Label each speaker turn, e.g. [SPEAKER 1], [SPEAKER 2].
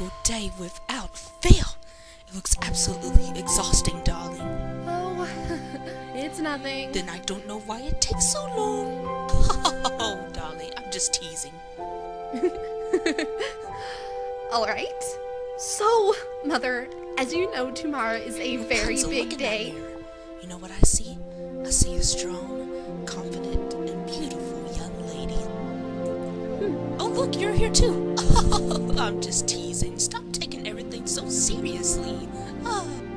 [SPEAKER 1] single day without fail. It looks absolutely exhausting, darling.
[SPEAKER 2] Oh, it's nothing.
[SPEAKER 1] Then I don't know why it takes so long. Oh, darling, I'm just teasing.
[SPEAKER 2] Alright. So, Mother, as you know, tomorrow is a very
[SPEAKER 1] Hansel,
[SPEAKER 2] big
[SPEAKER 1] look in
[SPEAKER 2] day.
[SPEAKER 1] that mirror. You know what I see? I see a strong, confident, and beautiful young lady. Oh, look, you're here too. I'm just teasing. Stop taking everything so seriously. Ah.